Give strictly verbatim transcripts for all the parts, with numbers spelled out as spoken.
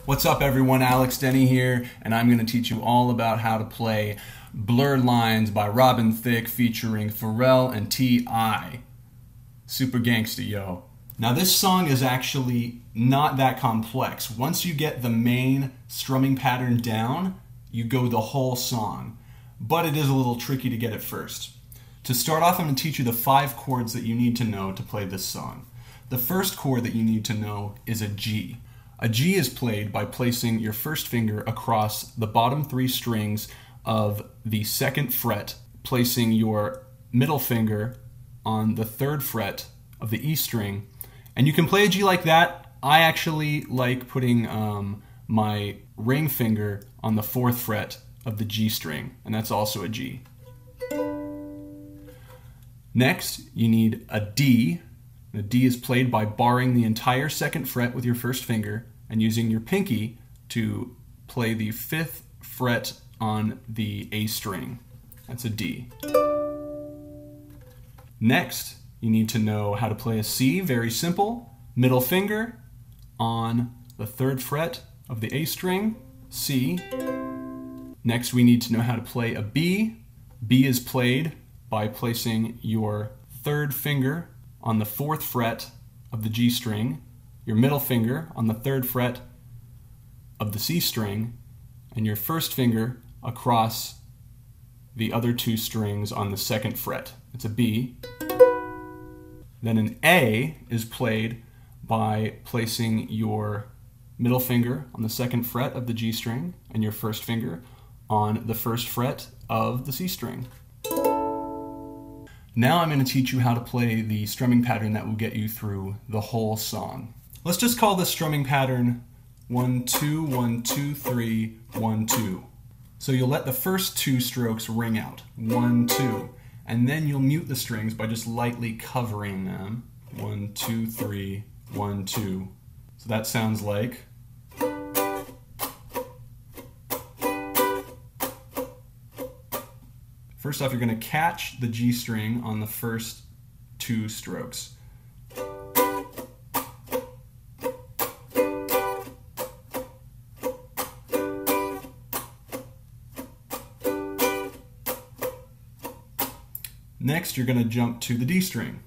What's up everyone, Alex Denny here, and I'm going to teach you all about how to play Blurred Lines by Robin Thicke featuring Pharrell and T I Super gangsta, yo. Now this song is actually not that complex. Once you get the main strumming pattern down, you go the whole song. But it is a little tricky to get it first. To start off, I'm going to teach you the five chords that you need to know to play this song. The first chord that you need to know is a G. A G is played by placing your first finger across the bottom three strings of the second fret, placing your middle finger on the third fret of the E string. And you can play a G like that. I actually like putting um, my ring finger on the fourth fret of the G string, and that's also a G. Next, you need a D. The D is played by barring the entire second fret with your first finger and using your pinky to play the fifth fret on the A string. That's a D. Next, you need to know how to play a C. Very simple. Middle finger on the third fret of the A string, C. Next, we need to know how to play a B. B is played by placing your third finger on the fourth fret of the G string, your middle finger on the third fret of the C string, and your first finger across the other two strings on the second fret. It's a B. Then an A is played by placing your middle finger on the second fret of the G string and your first finger on the first fret of the C string. Now I'm going to teach you how to play the strumming pattern that will get you through the whole song. Let's just call this strumming pattern one, two, one, two, three, one, two. So you'll let the first two strokes ring out, one, two, and then you'll mute the strings by just lightly covering them. One, two, three, one, two. So that sounds like. First off, you're going to catch the G string on the first two strokes. Next, you're going to jump to the D string.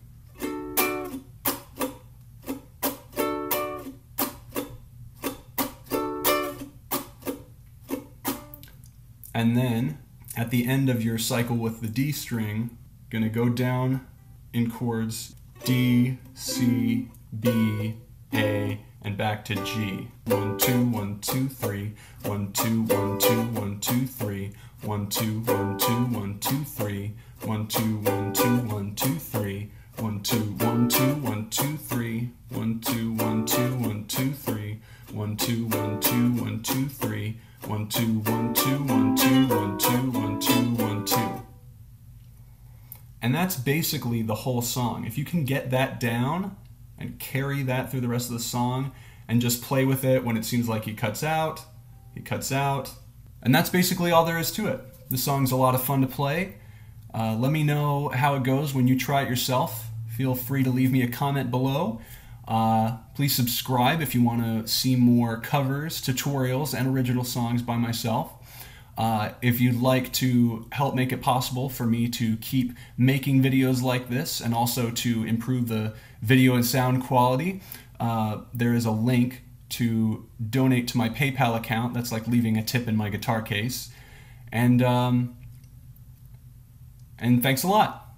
And then, at the end of your cycle with the D string, going to go down in chords D, C, B, A, and back to G. One, two, one, two, three. One, two, one, two, one, two, three. One, two, one, two, one, two, three. One, two, one, two, one, two, three. One, two, one, two, one, two, three. One, two, one, two, one, two, three. One, two, one, two, one, two, three. One, two, one, two, one, two, one, two, one, two, one, two. And that's basically the whole song. If you can get that down and carry that through the rest of the song and just play with it when it seems like he cuts out, he cuts out. And that's basically all there is to it. The song's a lot of fun to play. Uh, let me know how it goes when you try it yourself. Feel free to leave me a comment below. Uh, please subscribe if you want to see more covers, tutorials, and original songs by myself. Uh, if you'd like to help make it possible for me to keep making videos like this and also to improve the video and sound quality, uh, there is a link to donate to my PayPal account. That's like leaving a tip in my guitar case. And, um, and thanks a lot.